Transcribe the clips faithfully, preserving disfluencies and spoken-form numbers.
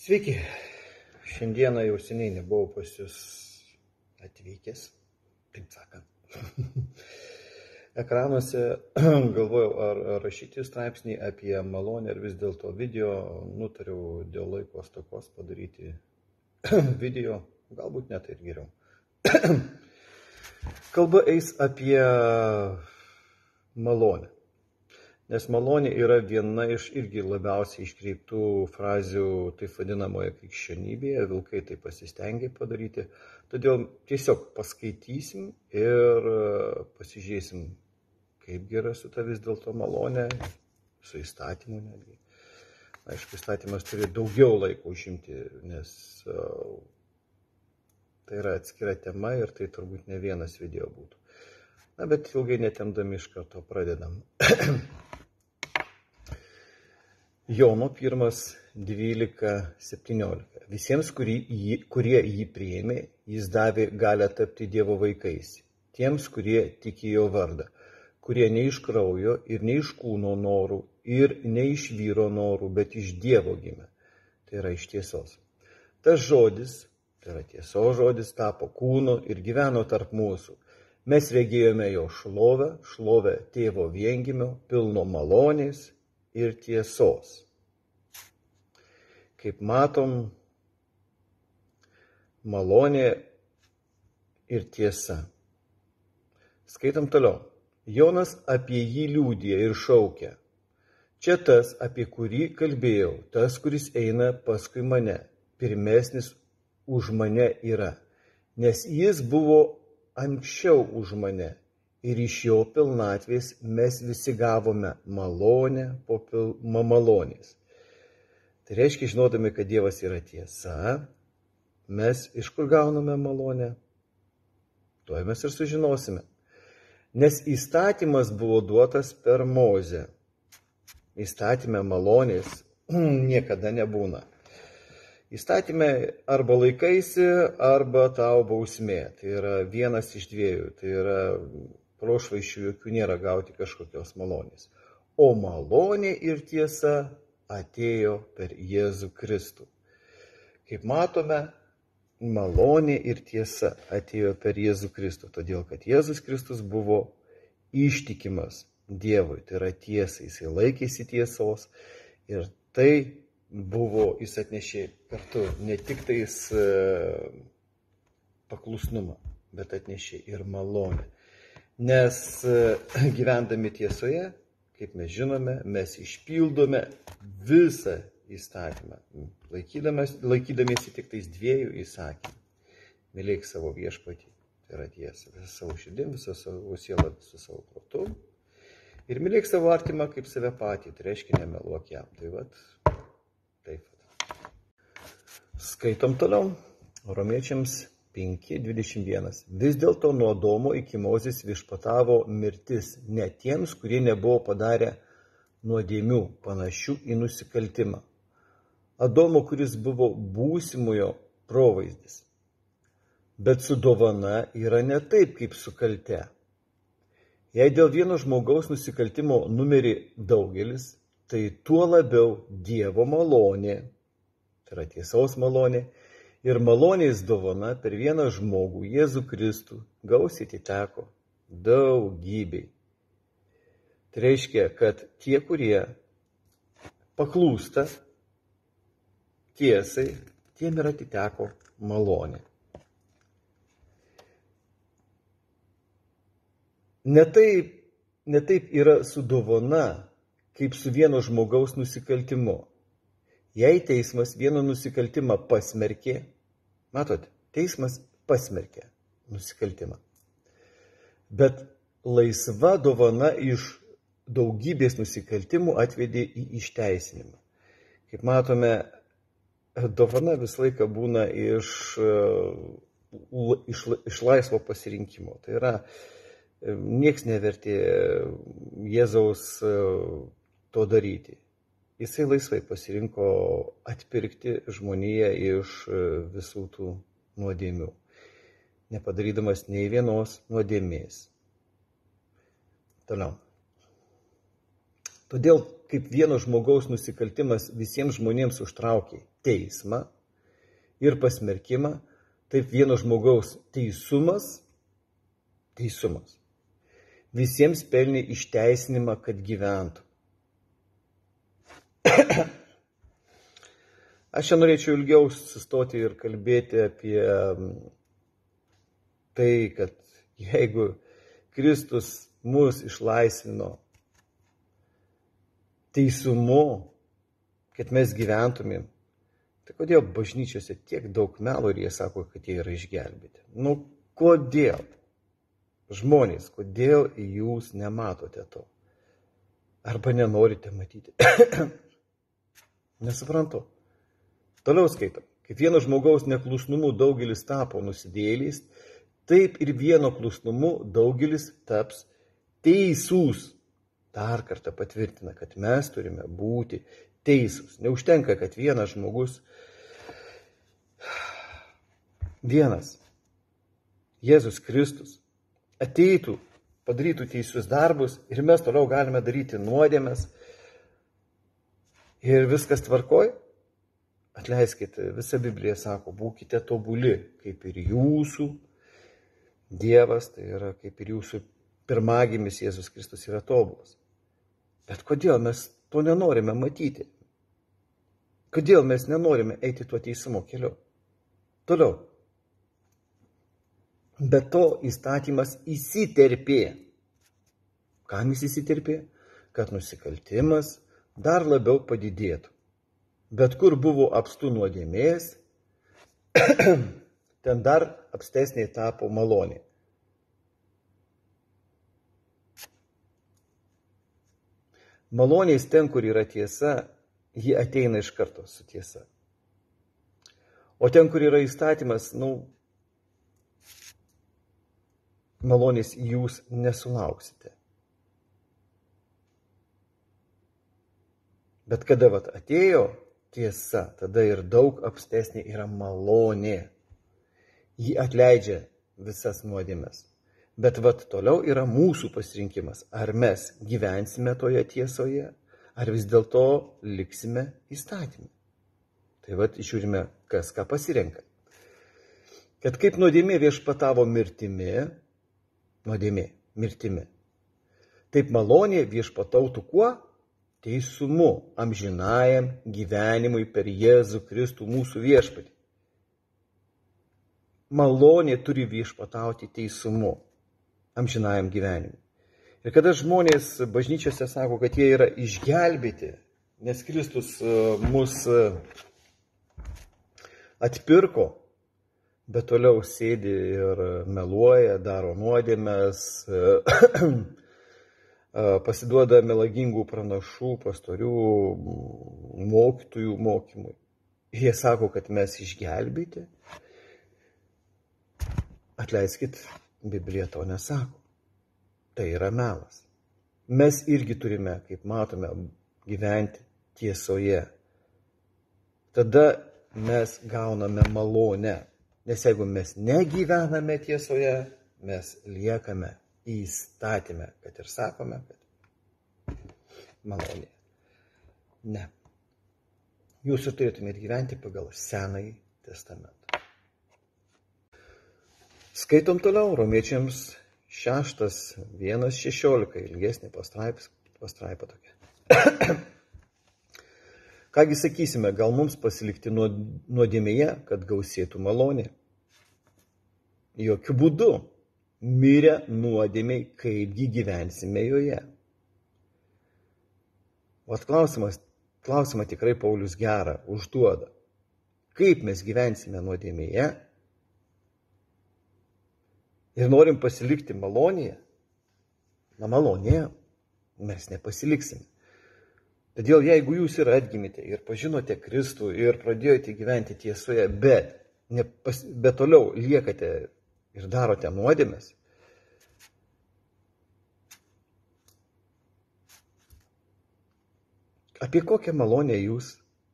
Sveiki, šiandieną jau seniai nebuvau pas jūs atvykęs, taip sakant. Ekranuose galvojau, ar rašyti straipsnį apie malonę, ir vis dėlto video nutariau dėl laiko stokos padaryti video, galbūt net ir geriau. Kalba eis apie malonę. Nes malonė yra viena iš irgi labiausiai iškreiptų frazių taip vadinamoje krikščionybėje, vilkai tai pasistengė padaryti. Todėl tiesiog paskaitysim ir pasižiūrėsim, kaip yra su ta vis dėlto malonė, su įstatymu netgi. Aišku, įstatymas turi daugiau laiko užimti, nes tai yra atskira tema ir tai turbūt ne vienas video būtų. Na, bet ilgai netemdami iš karto pradedam. Jono pirmas, dvylika, septyniolika. Visiems, kurie jį, kurie jį priėmė, jis davė galią tapti Dievo vaikais. Tiems, kurie tiki jo vardą, kurie ne iš kraujo ir ne iš kūno norų ir ne iš vyro norų, bet iš Dievo gimė. Tai yra iš tiesos. Tas žodis, tai yra tiesos žodis, tapo kūnu ir gyveno tarp mūsų. Mes regėjome jo šlovę, šlovę tėvo viengimio, pilno malonės ir tiesos. Kaip matom, malonė ir tiesa. Skaitom toliau. Jonas apie jį liūdija ir šaukia. Čia tas, apie kurį kalbėjau, tas, kuris eina paskui mane, pirmesnis už mane yra, nes jis buvo anksčiau už mane. Ir iš jo pilnatvės mes visi gavome malonę po malonės. Tai reiškia, žinodami, kad Dievas yra tiesa, mes iš kur gauname malonę? Tuoj mes ir sužinosime. Nes įstatymas buvo duotas per Mozę. Įstatyme malonės niekada nebūna. Įstatyme arba laikaisi, arba tau bausmė. Tai yra vienas iš dviejų. Tai yra prošvaišių jokių nėra gauti kažkokios malonės. O malonė ir tiesa atėjo per Jėzų Kristų. Kaip matome, malonė ir tiesa atėjo per Jėzų Kristų, todėl kad Jėzus Kristus buvo ištikimas Dievui, tai yra tiesai, jisai laikėsi tiesos ir tai buvo, jis atnešė kartu ne tik tais paklusnumą, bet atnešė ir malonę. Nes gyvendami tiesoje, kaip mes žinome, mes išpildome visą įstatymą, laikydamiesi tik tais dviejų įsakymų. Mylėk savo viešpatį, tai yra tiesa, visą savo širdim, visą savo sielą, visą savo protu. Ir mylėk savo artimą kaip save patį, tai reiškia nemeluok jam. Tai vat, taip. Skaitom toliau. Romiečiams penki, dvidešimt vienas. Vis dėlto nuo Adomo iki Mozės viešpatavo mirtis ne tiems, kurie nebuvo padarę nuodėmių panašių į nusikaltimą. Adomo, kuris buvo būsimojo provaizdis. Bet su dovana yra ne taip, kaip su kalte. Jei dėl vieno žmogaus nusikaltimo numirė daugelis, tai tuo labiau Dievo malonė, tai yra tiesos malonė, ir malonės dovana per vieną žmogų, Jėzų Kristų, gausiai atiteko daugybei. Tai reiškia, kad tie, kurie paklūsta tiesai, tiem ir atiteko malonė. Ne taip, ne taip yra su dovana, kaip su vieno žmogaus nusikaltimu. Jei teismas vieną nusikaltimą pasmerkė, matot, teismas pasmerkė nusikaltimą. Bet laisva dovana iš daugybės nusikaltimų atvedė į išteisinimą. Kaip matome, dovana visą laiką būna iš, iš, iš laisvo pasirinkimo. Tai yra, nieks nevertė Jėzaus to daryti. Jisai laisvai pasirinko atpirkti žmoniją iš visų tų nuodėmių, nepadarydamas nei vienos nuodėmės. Toliau. Todėl kaip vieno žmogaus nusikaltimas visiems žmonėms užtraukė teismą ir pasmerkimą, taip vieno žmogaus teisumas, teisumas visiems pelnė išteisinimą, kad gyventų. Aš čia norėčiau ilgiau sustoti ir kalbėti apie tai, kad jeigu Kristus mus išlaisvino teisumu, kad mes gyventumėm, tai kodėl bažnyčiose tiek daug melo ir jie sako, kad jie yra išgelbėti? Nu, kodėl? Žmonės, kodėl jūs nematote to? Arba nenorite matyti? Nesuprantu. Toliau skaitom. Kaip vieno žmogaus neklusnumu daugelis tapo nusidėjėliais, taip ir vieno klusnumu daugelis taps teisūs. Dar kartą patvirtina, kad mes turime būti teisūs. Neužtenka, kad vienas žmogus, vienas, Jėzus Kristus, ateitų, padarytų teisius darbus ir mes toliau galime daryti nuodėmes ir viskas tvarkoj. Atleiskite, visa Biblija sako, būkite tobuli, kaip ir jūsų Dievas, tai yra kaip ir jūsų pirmagimis Jėzus Kristus yra tobulas. Bet kodėl mes to nenorime matyti? Kodėl mes nenorime eiti tuo teisumo keliu? Toliau. Be to įstatymas įsiterpė. Kam jis įsiterpė? Kad nusikaltimas dar labiau padidėtų. Bet kur buvo apstu nuodėmės, ten dar apstesniai tapo malonė. Malonės ten, kur yra tiesa, ji ateina iš karto su tiesa. O ten, kur yra įstatymas, nu, malonės jūs nesulauksite. Bet kada vat atėjo tiesa, tada ir daug apstesnė yra malonė. Ji atleidžia visas nuodėmes. Bet vat toliau yra mūsų pasirinkimas. Ar mes gyvensime toje tiesoje, ar vis dėlto liksime įstatymę. Tai vat žiūrime, kas ką pasirenka. Kad kaip nuodėmė viešpatavo mirtimi, nuodėmė mirtimi, taip malonė viešpatautų kuo? Teisumu amžinajam gyvenimui per Jėzų Kristų mūsų viešpatį. Malonė turi viešpatauti teisumu amžinajam gyvenimui. Ir kada žmonės bažnyčiose sako, kad jie yra išgelbėti, nes Kristus mus atpirko, bet toliau sėdi ir meluoja, daro nuodėmes, pasiduoda melagingų pranašų, pastorių, mokytojų mokymui. Jie sako, kad mes išgelbėti. Atleiskit, Biblija to nesako. Tai yra melas. Mes irgi turime, kaip matome, gyventi tiesoje. Tada mes gauname malonę. Nes jeigu mes negyvename tiesoje, mes liekame įstatyme, kad ir sakome, kad malonė. Ne. Jūs ir turėtumėte gyventi pagal Senąjį testamentą. Skaitom toliau, Romiečiams šeštas, vienas šešiolika, ilgesnė pastraipa, pastraipa tokia. Kągi sakysime, gal mums pasilikti nuodėmėje, kad gausėtų malonė? Jokiu būdu. Mirę nuodėmiai, kaipgi gyvensime joje. O klausimas, klausimą tikrai Paulius gerą užduoda. Kaip mes gyvensime nuodėmėje ir norim pasilikti malonėje? Na, malonėje mes nepasiliksime. Todėl jeigu jūs ir atgimite ir pažinote Kristų ir pradėjote gyventi tiesoje, bet, nepas, bet toliau liekate ir darote nuodėmes, apie kokią malonę jūs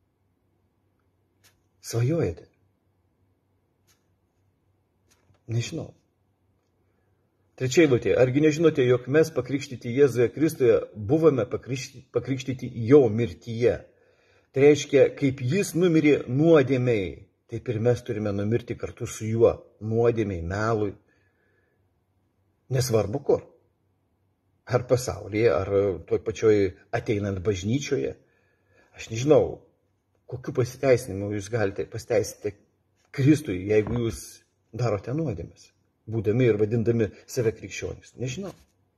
svajojate? Nežinau. Trečia eilutė. Argi nežinote, jog mes pakrikštyti Jėzuje Kristuje buvome pakrikštyti, pakrikštyti jo mirtyje? Tai reiškia, kaip jis numirė nuodėmiai, taip ir mes turime numirti kartu su juo nuodėmiai, melui. Nesvarbu kur. Ar pasaulyje, ar toj pačioj ateinant bažnyčioje. Aš nežinau, kokiu pasiteisinimu jūs galite pasiteisinti Kristui, jeigu jūs darote nuodėmes, būdami ir vadindami save krikščionis. Nežinau.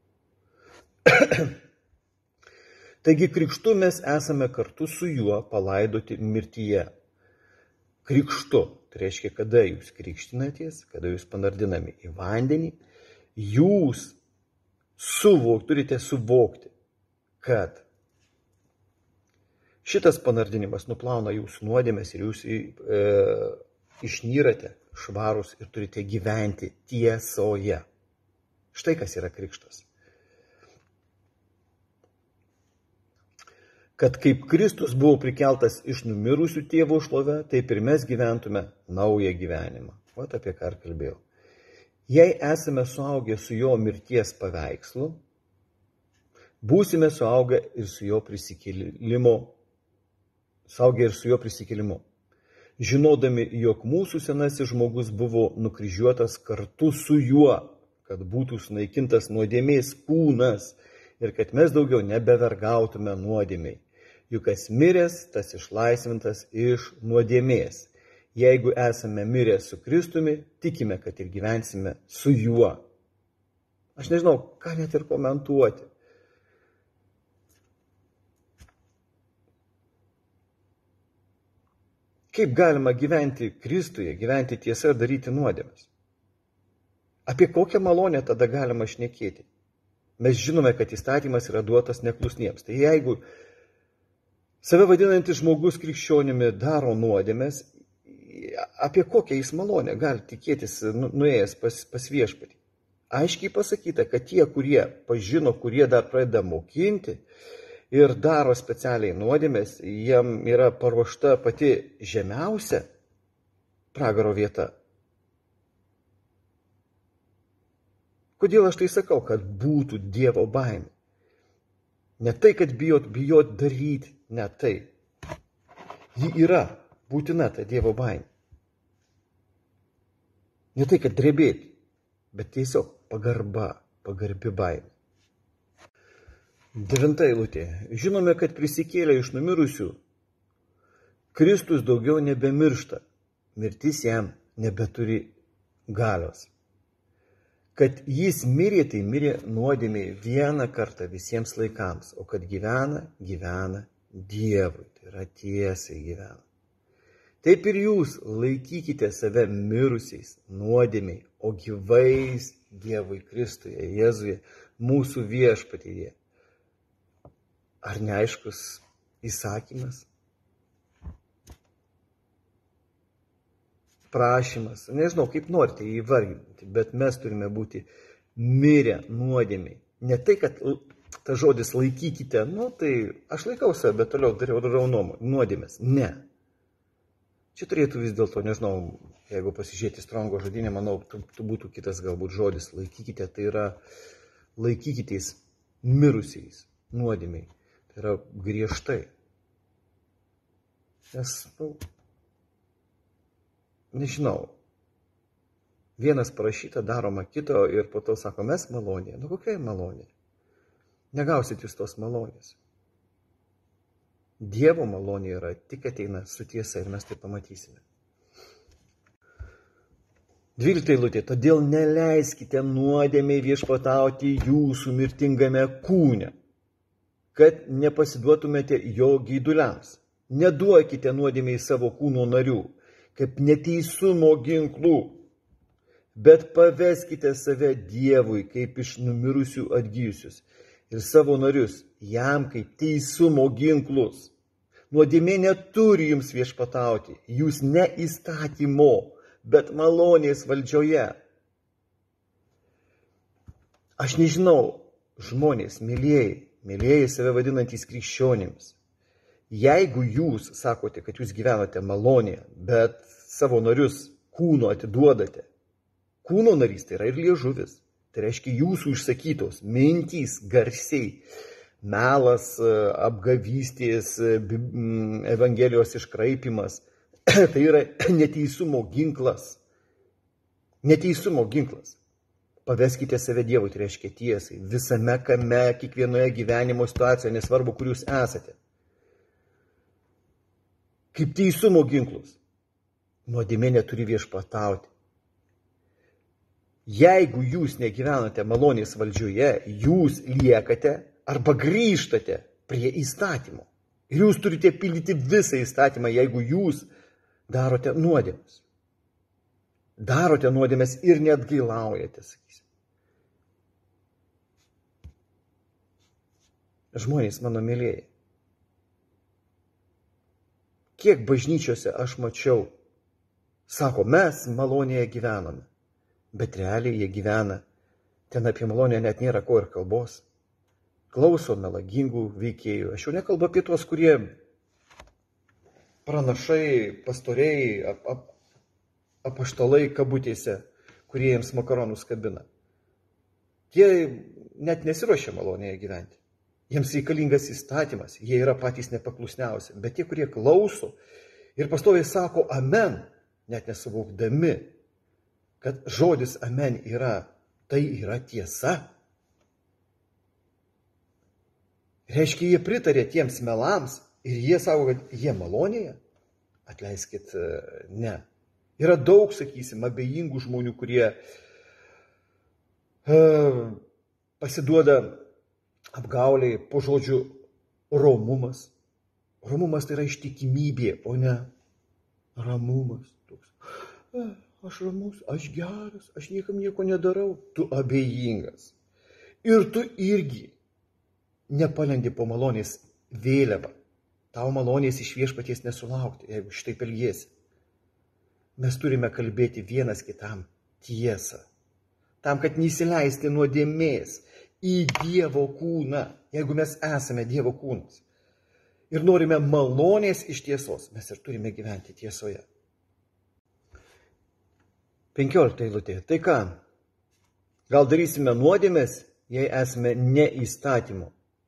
Taigi krikštu mes esame kartu su juo palaidoti mirtyje. Krikštu, tai reiškia, kada jūs krikštinatės, kada jūs panardinami į vandenį, jūs suvok, turite suvokti, kad šitas panardinimas nuplauna jūsų nuodėmes ir jūs e, išnyrate švarus ir turite gyventi tiesoje. Štai kas yra krikštas. Kad kaip Kristus buvo prikeltas iš numirusių tėvo šlove, taip ir mes gyventume naują gyvenimą. O apie ką ir kalbėjau. Jei esame suaugę su jo mirties paveikslu, būsime suaugę ir su jo prisikėlimu, suaugę ir su jo prisikėlimu. Žinodami, jog mūsų senasis žmogus buvo nukryžiuotas kartu su juo, kad būtų sunaikintas nuodėmės kūnas ir kad mes daugiau nebevergautume nuodėmiai. Juk kas miręs, tas išlaisvintas iš nuodėmės. Jeigu esame mirę su Kristumi, tikime, kad ir gyvensime su juo. Aš nežinau, ką net ir komentuoti. Kaip galima gyventi Kristuje, gyventi tiesa ir daryti nuodėmes? Apie kokią malonę tada galima šnekėti? Mes žinome, kad įstatymas yra duotas neklusniems. Tai jeigu save vadinantis žmogus krikščionimi daro nuodėmes, apie kokią jis malonę gali tikėtis nuėjęs pas, pas viešpatį? Aiškiai pasakyta, kad tie, kurie pažino, kurie dar pradeda mokinti ir daro specialiai nuodėmes, jiem yra paruošta pati žemiausia pragaro vieta. Kodėl aš tai sakau, kad būtų Dievo baimė? Ne tai, kad bijot, bijot daryti, ne tai. Ji yra būtina ta Dievo baimė. Ne tai, kad drebėti, bet tiesiog pagarba, pagarbi baimė. Devinta eilutė. Žinome, kad prisikėlė iš numirusių, Kristus daugiau nebemiršta, mirtis jam nebeturi galios. Kad jis mirė, tai mirė nuodėmiai vieną kartą visiems laikams, o kad gyvena, gyvena Dievui, tai yra tiesiai gyvena. Taip ir jūs laikykite save mirusiais nuodėmiai, o gyvais Dievui Kristuje, Jėzuje, mūsų viešpatyje. Ar neaiškus įsakymas? Prašymas, nežinau, kaip norite įvardinti, bet mes turime būti mirę nuodėmiai. Ne tai, kad ta žodis laikykite, nu tai aš laikau save, bet toliau dariau nuodėmės. Ne. Čia turėtų vis dėlto, nežinau, jeigu pasižiūrėti Strongo žodinę, manau, tu būtų kitas galbūt žodis. Laikykite, tai yra laikykitės mirusiais nuodėmiai. Tai yra griežtai. Nes, nu, nežinau, vienas parašyta, daroma kito ir po to sako, mes malonė. Nu, kokia malonė? Negausit jūs tos malonės. Dievo malonė yra tik ateina su tiesa ir mes tai pamatysime. Dvylikta eilutė. Todėl neleiskite nuodėmei viešpatauti jūsų mirtingame kūne, kad nepasiduotumėte jo geiduliams. Neduokite nuodėmei savo kūno narių, kaip neteisumo ginklų, bet paveskite save Dievui, kaip iš numirusių atgijusius, ir savo narius jam kaip teisumo ginklus. Nuodėmė neturi jums viešpatauti, jūs ne įstatymo, bet malonės valdžioje. Aš nežinau, žmonės, mylėjai, mylėjai save vadinantys krikščionims. Jeigu jūs sakote, kad jūs gyvenate malonėje, bet savo narius kūno atiduodate, kūno narys tai yra ir liežuvis, Tai reiškia jūsų išsakytos mintys garsiai, melas, apgavystės, Evangelijos iškraipimas. Tai yra neteisumo ginklas. Neteisumo ginklas. Paveskite save Dievui, tai reiškia tiesai. Visame kame, kiekvienoje gyvenimo situacijoje, nesvarbu, kur jūs esate. Kaip teisumo ginklus. Nuodėmė neturi viešpatauti. Jeigu jūs negyvenate malonės valdžioje, jūs liekate arba grįžtate prie įstatymo. Ir jūs turite pildyti visą įstatymą, jeigu jūs darote nuodėmes. Darote nuodėmes ir net gailaujate, sakysim. Žmonės, mano mėlėjai, kiek bažnyčiose aš mačiau, sako, mes malonėje gyvename, bet realiai jie gyvena, ten apie malonę net nėra ko ir kalbos. Klauso melagingų veikėjų. Aš jau nekalbu apie tuos, kurie pranašai, pastoriai, ap, ap, apaštalai kabutėse, kurie jiems makaronus kabina. Jie net nesiruošia malonėje gyventi. Jiems reikalingas įstatymas, jie yra patys nepaklusniausi. Bet tie, kurie klauso ir pastoviai sako amen, net nesuvokdami, kad žodis amen yra, tai yra tiesa. Reiškia, jie pritarė tiems melams ir jie sako, kad jie malonėje. Atleiskit, ne. Yra daug, sakysim, abejingų žmonių, kurie uh, pasiduoda apgauliai po žodžiu romumas. Romumas tai yra ištikimybė, o ne ramumas. Toks. Aš ramus, aš geras, aš niekam nieko nedarau. Tu abejingas. Ir tu irgi nepalendi po malonės vėliavą. Tau malonės iš viešpaties nesulaukti, jeigu šitaip elgiesi. Mes turime kalbėti vienas kitam tiesą. Tam, kad neįsileisti nuodėmės į Dievo kūną, jeigu mes esame Dievo kūnas. Ir norime malonės iš tiesos, mes ir turime gyventi tiesoje. Penkiolikta eilutė. Tai ką? Gal darysime nuodėmės, jei esame ne įstatymu,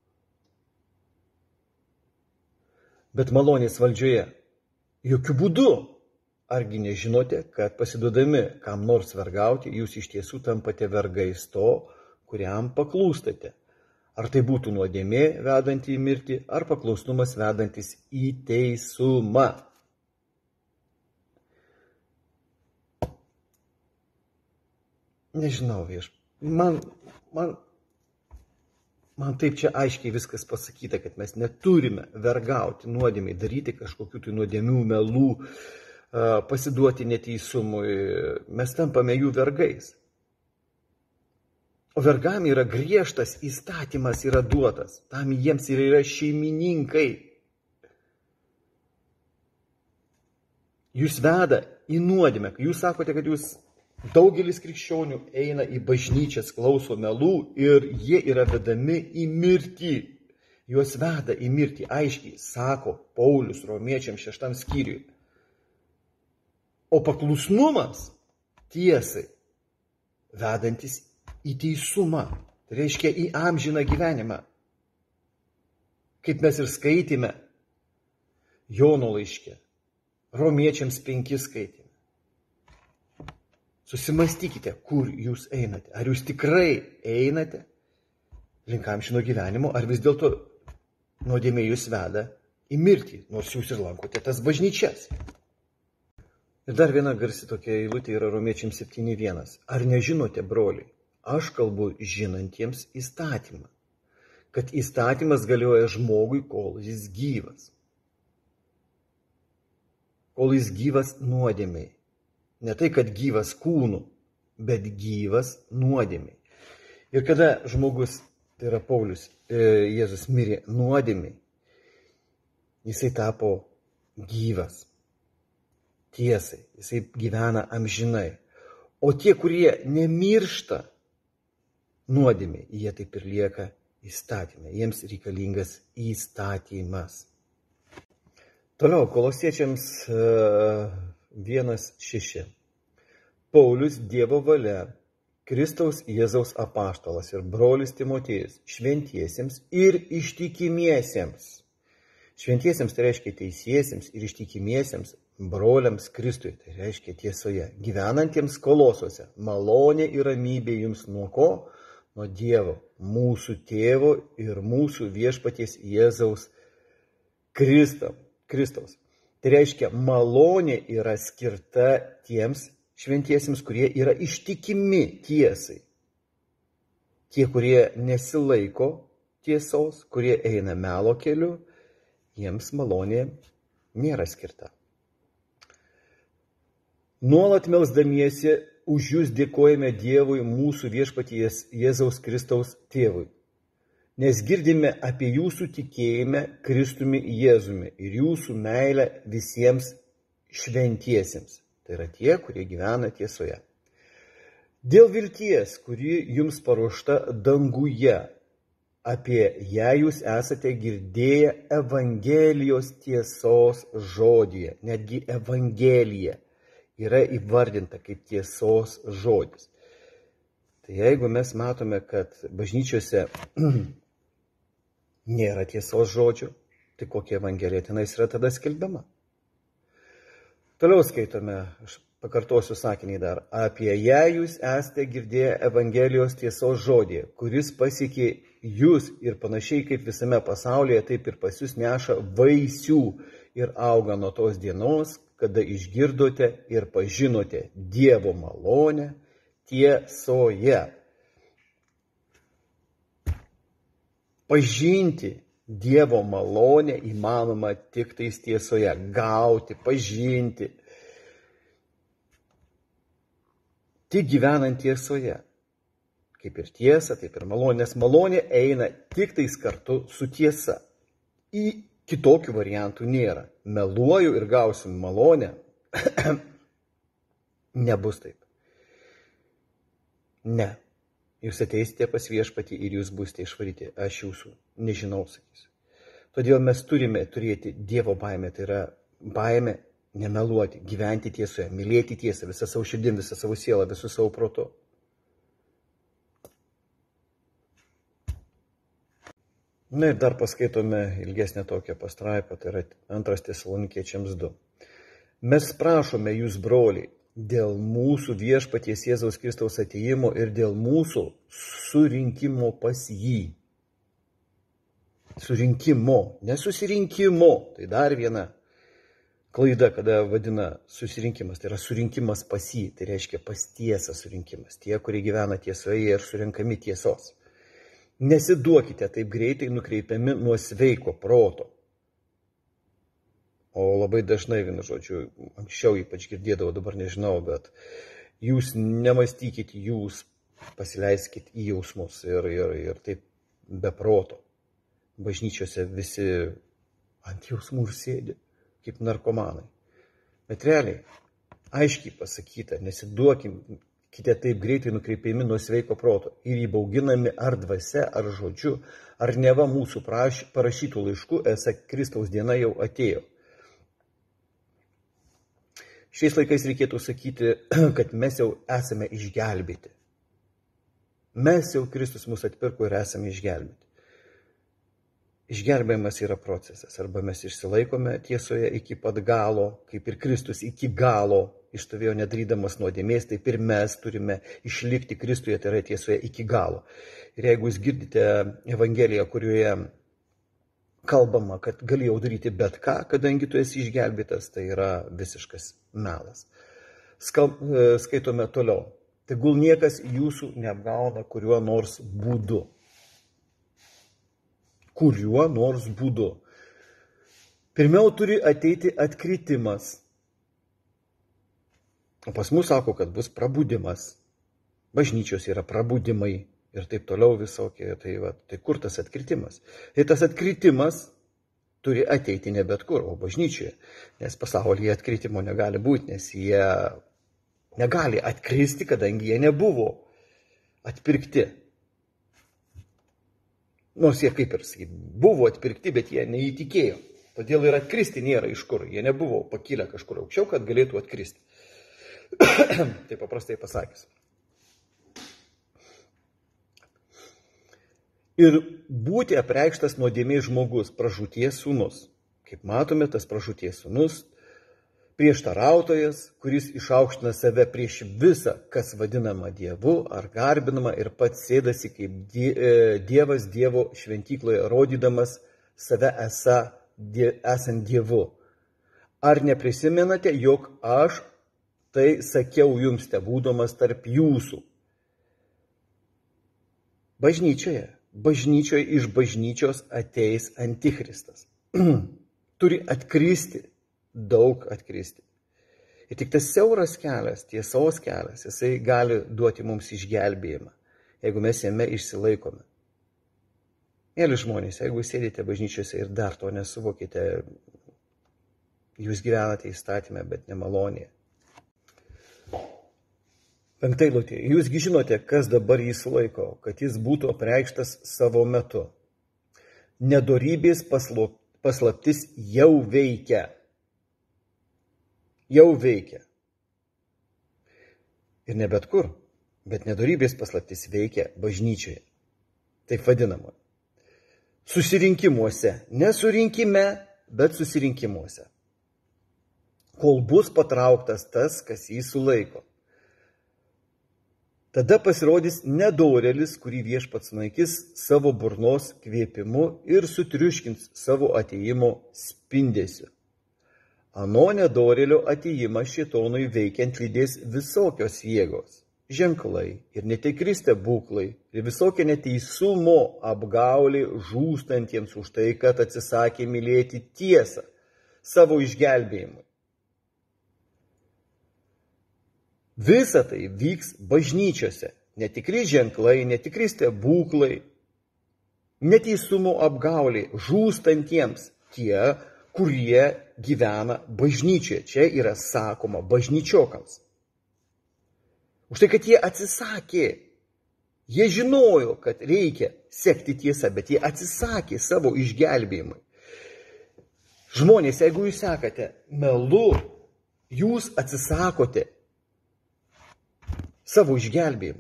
bet malonės valdžioje? Jokių būdų. Argi nežinote, kad pasiduodami kam nors vergauti, jūs iš tiesų tampate vergais to, kuriam paklūstate? Ar tai būtų nuodėmė vedanti į mirtį, ar paklusnumas vedantis į teisumą? Nežinau, vieš. Man, man, man taip čia aiškiai viskas pasakyta, kad mes neturime vergauti nuodėmiai, daryti kažkokių tai nuodėmių melų, pasiduoti neteisumui. Mes tampame jų vergais. O vergam yra griežtas įstatymas yra duotas. Tam jiems ir yra šeimininkai. Jūs veda į nuodėmę. Jūs sakote, kad jūs daugelis krikščionių eina į bažnyčias, klauso melų ir jie yra vedami į mirtį. Juos veda į mirtį. Aiškiai sako Paulius romiečiams šeštam skyriui. O paklusnumas tiesai vedantis į teisumą, tai reiškia į amžiną gyvenimą. Kaip mes ir skaitėme Jono laiške, romiečiams penki skaitėme. Susimastykite, kur jūs einate. Ar jūs tikrai einate link amžino gyvenimo, ar vis dėlto nuodėmė jūs veda į mirtį, nors jūs ir lankote tas bažnyčias. Ir dar viena garsi tokia eilutė yra romiečiams septyni vienas. Ar nežinote, broliai, aš kalbu žinantiems įstatymą, kad įstatymas galioja žmogui, kol jis gyvas. Kol jis gyvas nuodėmiai. Ne tai, kad gyvas kūnu, bet gyvas nuodėmiai. Ir kada žmogus, tai yra Paulius, Jėzus mirė nuodėmiai, jisai tapo gyvas. Tiesai, jisai gyvena amžinai. O tie, kurie nemiršta nuodėmiai, jie taip ir lieka įstatymai. Jiems reikalingas įstatymas. Toliau, Kolosiečiams vienas šeši. Paulius Dievo valia Kristaus Jėzaus apaštalas ir brolis Timotėjus, šventiesiems ir ištikimiesiems. Šventiesiems tai reiškia teisiesiems ir ištikimiesiems broliams Kristui, tai reiškia tiesoje, gyvenantiems Kolosuose, malonė ir ramybė jums nuo ko? Nuo Dievo, mūsų tėvo ir mūsų viešpaties Jėzaus Kristo, Kristaus. Tai reiškia, malonė yra skirta tiems šventiesiems, kurie yra ištikimi tiesai. Tie, kurie nesilaiko tiesos, kurie eina melo keliu, jiems malonė nėra skirta. Nuolat melsdamiesi už jūs dėkojame Dievui, mūsų viešpaties Jėzaus Kristaus tėvui, nes girdime apie jūsų tikėjimą Kristumi Jėzumi ir jūsų meilę visiems šventiesiems. Tai yra tie, kurie gyvena tiesoje. Dėl vilties, kuri jums paruošta danguje, apie ją jūs esate girdėję Evangelijos tiesos žodyje. Netgi Evangelija yra įvardinta kaip tiesos žodis. Tai jeigu mes matome, kad bažnyčiose nėra tiesos žodžių, tai kokia Evangelija tenais yra tada skelbiama? Toliau skaitome, aš pakartosiu sakinį dar, apie ją jūs esate girdėję Evangelijos tiesos žodį, kuris pasiekė jūs ir panašiai kaip visame pasaulyje, taip ir pas jūs neša vaisių ir auga nuo tos dienos, kada išgirdote ir pažinote Dievo malonę tiesoje. Pažinti Dievo malonę įmanoma tik tais tiesoje, gauti, pažinti. Tik gyvenant tiesoje. Kaip ir tiesa, taip ir malonė, nes malonė eina tik tais kartu su tiesa. Į kitokių variantų nėra. Meluoju ir gausim malonę. Nebus taip. Ne. Jūs ateisite pas viešpatį ir jūs būsite išvaryti. Aš jūsų nežinau, sakysiu. Todėl mes turime turėti Dievo baimę. Tai yra baimė nemeluoti, gyventi tiesoje, mylėti tiesą, visą savo širdim, visą savo sielą, visų savo protu. Na ir dar paskaitome ilgesnę tokią pastraipą, tai yra antras Tesalonikiečiams du. Mes prašome jūs, broliai, dėl mūsų viešpaties Jėzaus Kristaus atėjimo ir dėl mūsų surinkimo pas jį. Surinkimo, nesusirinkimo. Tai dar viena klaida, kada vadina susirinkimas. Tai yra surinkimas pas jį. Tai reiškia pas tiesą surinkimas. Tie, kurie gyvena tiesoje ir surinkami tiesos. Nesiduokite taip greitai nukreipiami nuo sveiko proto. O labai dažnai, vienu žodžiu, anksčiau ypač girdėdavau, dabar nežinau, bet jūs nemastykit, jūs pasileiskit į jausmus ir, ir, ir taip be proto. Bažnyčiose visi ant jausmų ir sėdi, kaip narkomanai. Bet realiai, aiškiai pasakyta, nesiduokite taip greitai nukreipiami nuo sveiko proto ir įbauginami ar dvasia, ar žodžiu, ar neva mūsų praš, parašytų laiškų, esą Kristaus diena jau atėjo. Šiais laikais reikėtų sakyti, kad mes jau esame išgelbėti. Mes jau Kristus mus atpirko ir esame išgelbėti. Išgelbėjimas yra procesas. Arba mes išsilaikome tiesoje iki pat galo, kaip ir Kristus iki galo išstovėjo nedarydamas nuodėmės, taip ir mes turime išlikti Kristuje, tai yra tiesoje iki galo. Ir jeigu jūs girdite Evangeliją, kurioje kalbama, kad galėjau daryti bet ką, kadangi tu esi išgelbėtas, tai yra visiškas melas. Skal, skaitome toliau. Tegul niekas jūsų neapgauna kuriuo nors būdu. Kuriuo nors būdu. Pirmiau turi ateiti atkritimas. O pas mus sako, kad bus prabudimas. Bažnyčios yra prabudimai. Ir taip toliau visokie, tai, va, tai kur tas atkritimas? Tai tas atkritimas turi ateiti ne bet kur, o bažnyčioje. Nes pasaulyje atkritimo negali būti, nes jie negali atkristi, kadangi jie nebuvo atpirkti. Nors jie kaip ir sakyt, buvo atpirkti, bet jie neįtikėjo. Todėl ir atkristi nėra iš kur. Jie nebuvo pakilę kažkur aukščiau, kad galėtų atkristi. Tai paprastai pasakys. ir būti apreikštas nuodėmės žmogus, pražūties sūnus. Kaip matome, tas pražūties sūnus, prieštarautojas, kuris išaukština save prieš visą, kas vadinama Dievu ar garbinama ir pats sėdasi kaip Dievas Dievo šventykloje, rodydamas save esą, esant Dievu. Ar neprisimenate, jog aš tai sakiau jums, te būdamas tarp jūsų? Bažnyčioje, bažnyčioje iš bažnyčios ateis antikristas. Turi atkristi, daug atkristi. Ir tik tas siauras kelias, tiesos kelias, jisai gali duoti mums išgelbėjimą, jeigu mes jame išsilaikome. Mėly žmonės, jeigu sėdite bažnyčiose ir dar to nesuvokite, jūs gyvenate įstatymę, bet nemalonėje. Penkta eilutė. Jūsgi žinote, kas dabar jį sulaiko, kad jis būtų apreikštas savo metu. Nedorybės paslaptis jau veikia. Jau veikia. Ir ne bet kur, bet nedorybės paslaptis veikia bažnyčioje. Taip vadinama. Susirinkimuose. Nesurinkime, bet susirinkimuose. Kol bus patrauktas tas, kas jį sulaiko. Tada pasirodys nedorėlis, kurį viešpats naikis savo burnos kvėpimu ir sutriuškins savo atėjimo spindesiu. Ano nedorėlio atėjimą šėtonui veikiant lydės visokios jėgos, ženklai ir netikri stebuklai ir visokie neteisumo apgaulė žūstantiems už tai, kad atsisakė mylėti tiesą savo išgelbėjimui. Visa tai vyks bažnyčiose, netikri ženklai, netikri stebuklai, neteisumo apgaulė žūstantiems tie, kurie gyvena bažnyčioje. Čia yra sakoma bažnyčiokams. Už tai, kad jie atsisakė, jie žinojo, kad reikia sekti tiesą, bet jie atsisakė savo išgelbėjimui. Žmonės, jeigu jūs sekate melu, jūs atsisakote savo išgelbėjimu.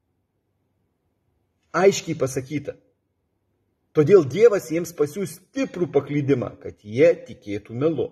Aiškiai pasakyta. Todėl Dievas jiems pasiūs stiprų paklydimą, kad jie tikėtų melu.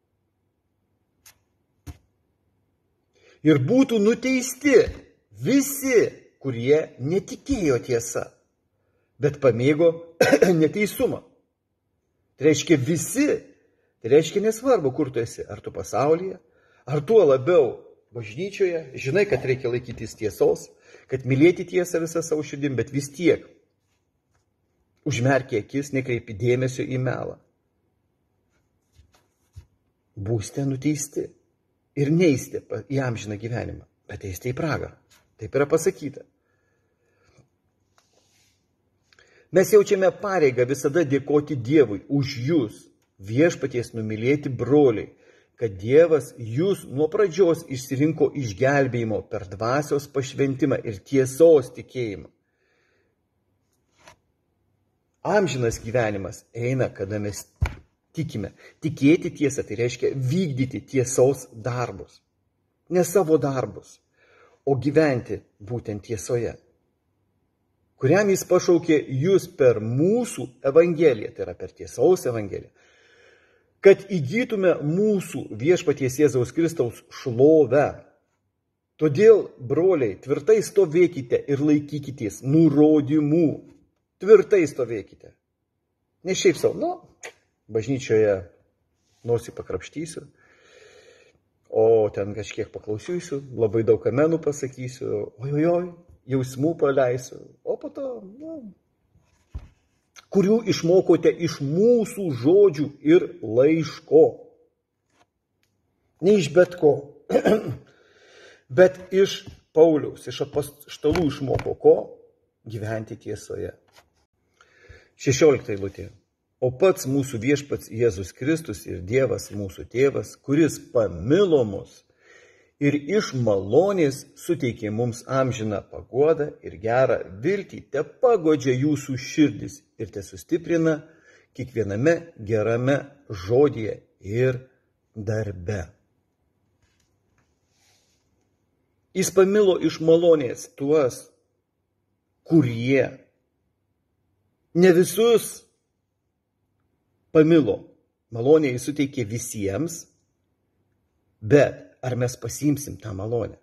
Ir būtų nuteisti visi, kurie netikėjo tiesa, bet pamėgo neteisumą. Tai reiškia visi, tai reiškia nesvarbu, kur tu esi, ar tu pasaulyje, ar tuo labiau bažnyčioje, žinai, kad reikia laikytis tiesos, kad mylėti tiesą visą savo širdim, bet vis tiek užmerkė akis, nekreipi dėmesio į melą. Būsite nuteisti ir neįsite į amžiną gyvenimą, bet eisite į pragarą. Taip yra pasakyta. Mes jaučiame pareigą visada dėkoti Dievui už jūs, viešpaties numylėti broliai, kad Dievas jūs nuo pradžios išsirinko išgelbėjimo per dvasios pašventimą ir tiesos tikėjimą. Amžinas gyvenimas eina, kada mes tikime. Tikėti tiesą, tai reiškia vykdyti tiesos darbus. Ne savo darbus, o gyventi būtent tiesoje, kuriam jis pašaukė jūs per mūsų evangeliją, tai yra per tiesos evangeliją, kad įgytume mūsų viešpaties Jėzaus Kristaus šlovę. Todėl, broliai, tvirtai stovėkite ir laikykitės nurodymų. Tvirtai stovėkite. Ne šiaip savo, nu, bažnyčioje nosį pakrapštysiu, o ten kažkiek paklausysiu, labai daug amenų pasakysiu, ojojoj, jausmų paleisiu, o po to, nu, kurių išmokote iš mūsų žodžių ir laiško. Ne iš bet ko, bet iš Pauliaus, iš apaštalų išmoko ko? Gyventi tiesoje. šešiolikta eilutė. O pats mūsų viešpats Jėzus Kristus ir Dievas mūsų tėvas, kuris pamilo mus ir iš malonės suteikė mums amžiną paguodą ir gerą viltį, te pagodžia jūsų širdis ir te sustiprina kiekviename gerame žodyje ir darbe. Jis pamilo iš malonės tuos, kurie Ne visus pamilo, malonę jis suteikė visiems, bet ar mes pasiimsim tą malonę?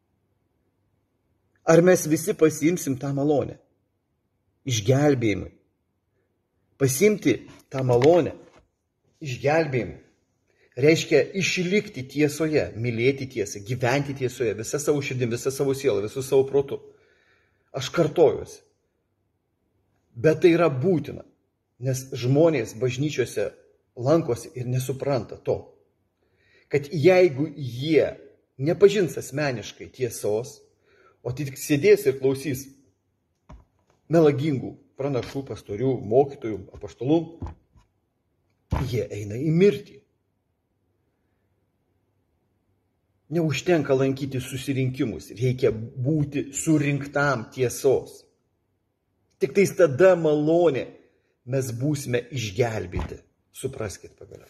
Ar mes visi pasiimsim tą malonę? Išgelbėjimui. Pasimti tą malonę, išgelbėjimui, reiškia išlikti tiesoje, mylėti tiesą, gyventi tiesoje, visą savo širdim, visą savo sielą, visų savo protu. Aš kartojuosi. Bet tai yra būtina, nes žmonės bažnyčiose lankosi ir nesupranta to, kad jeigu jie nepažins asmeniškai tiesos, o tik sėdės ir klausys melagingų pranašų, pastorių, mokytojų, apaštalų, jie eina į mirtį. Neužtenka lankyti susirinkimus, reikia būti surinktam tiesos. Tik tais tada malonė mes būsime išgelbėti. Supraskit pagaliau.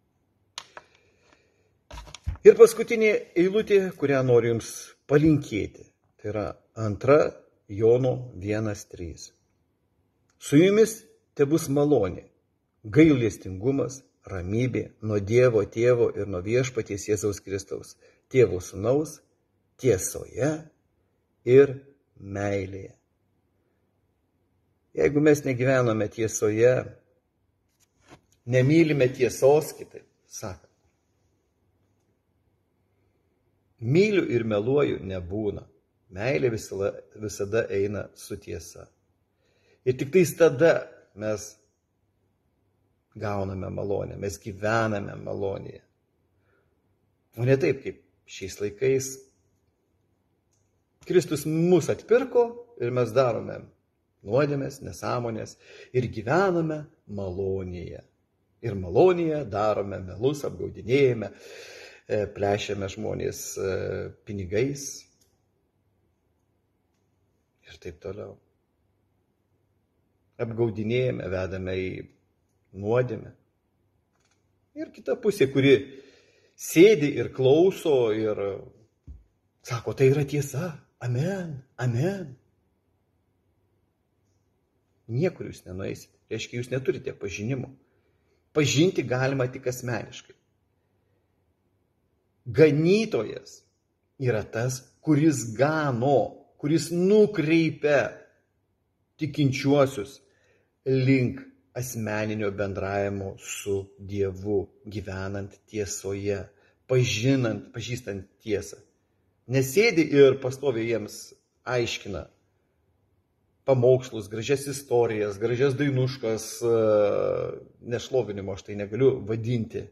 Ir paskutinė eilutė, kurią noriu jums palinkėti. Tai yra antra Jono vienas trys. Su jumis tebus malonė, gailestingumas, ramybė nuo Dievo Tėvo ir nuo Viešpaties Jėzaus Kristaus, Tėvo Sūnaus, tiesoje ir meilėje. Jeigu mes negyvename tiesoje, nemylime tiesos, kitaip sakant, myliu ir meluoju nebūna. Meilė visada eina su tiesa. Ir tik tais tada mes gauname malonę, mes gyvename malonėje. O ne taip, kaip šiais laikais Kristus mus atpirko ir mes darome nuodėmės, nesąmonės ir gyvename malonėje. Ir malonėje darome melus, apgaudinėjame, plėšiame žmonės pinigais ir taip toliau. Apgaudinėjame, vedame į nuodėmę. Ir kita pusė, kuri sėdi ir klauso ir sako, tai yra tiesa, amen, amen. Niekur jūs nenueisite, reiškia, jūs neturite pažinimo. Pažinti galima tik asmeniškai. Ganytojas yra tas, kuris gano, kuris nukreipia tikinčiuosius link asmeninio bendravimo su Dievu, gyvenant tiesoje, pažinant, pažįstant tiesą. Nesėdi ir pastoviai jiems aiškina pamokslus, gražias istorijas, gražias dainuškas, nešlovinimo aš tai negaliu vadinti,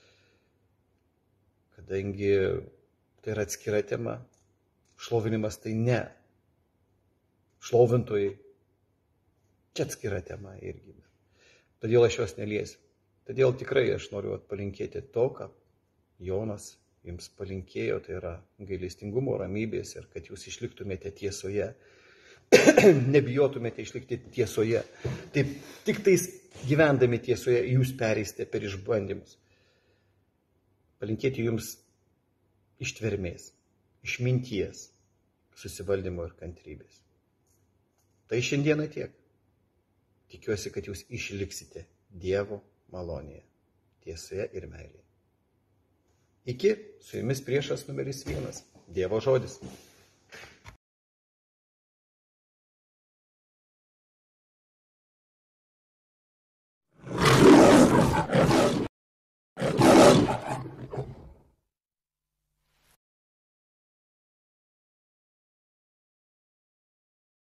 kadangi tai yra atskira tema. Šlovinimas tai ne. Šlovintojai, čia atskira tema irgi. Todėl aš jos neliesiu. Todėl tikrai aš noriu palinkėti to, ką Jonas jums palinkėjo, tai yra gailestingumo, ramybės ir kad jūs išliktumėte tiesoje. Nebijotumėte išlikti tiesoje. Taip, tik tais gyvendami tiesoje jūs pereisite per išbandymus. Palinkėti jums ištvermės, išminties, susivaldymo ir kantrybės. Tai šiandieną tiek. Tikiuosi, kad jūs išliksite Dievo malonėje, tiesoje ir meilėje. Iki, su jumis priešas numeris vienas, Dievo žodis.